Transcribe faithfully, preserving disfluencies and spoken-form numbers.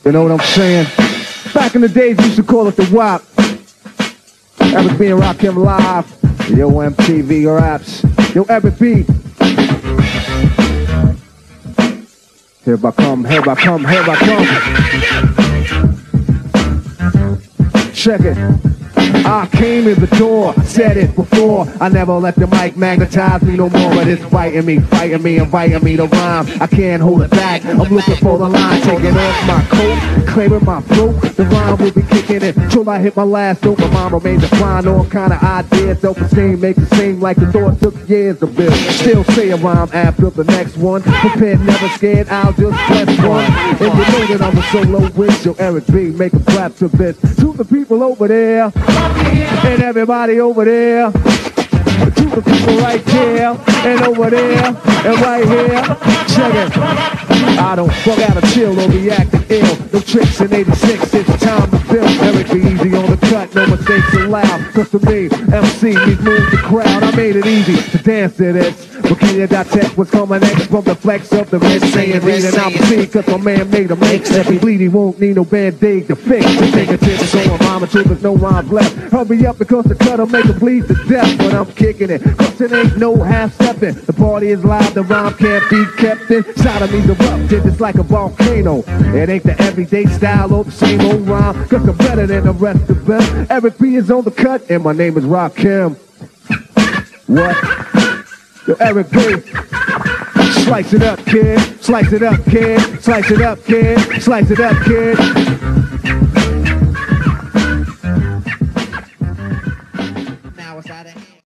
You know what I'm saying? Back in the days, we used to call it the W A P. That was being Rakim live. Yo, M T V raps. Yo, Eric B. Here I come, here I come, here I come. Check it. I came in the door, said it before. I never let the mic magnetize me no more, but it's biting me, fighting me, inviting me to rhyme. I can't hold it back. I'm looking for the line, taking off my coat, clearing my throat. The rhyme will be kicking it till I hit my last note. My mind remains defined, all kind of ideas. Self-esteem makes it seem like the thought took years to build. Still say a rhyme after the next one. Prepared, never scared, I'll just press one. And you know that I'm a solo with your Eric B. Make a clap to this. To the people over there. And everybody over there, to the people right there, and over there, and right here, check it. I don't fuck out of chill or reacting ill. No tricks in eighty-six, it's time to build. Eric be easy on the cut, no mistakes allowed. Cause to me, M C, these move the crowd. I made it easy to dance to this. But can you detect what's coming next from the flex of the mix? Saying read and I'll see, cause my man made a mix. If he bleed, he won't need no band-aid to fix. The fingertips going mama till there's no rhymes left. Hurry up because the cut'll make him bleed to death when I'm kicking it. Cause it ain't no half-stepping. The party is live, the rhyme can't be kept in. Side of me's erupted, it's like a volcano. It ain't the everyday style or the same old rhyme. Cause I'm better than the rest of them. Eric B is on the cut and my name is Rakim. What? Yo, Eric B. Slice it up, kid. Slice it up, kid. Slice it up, kid. Slice it up, kid.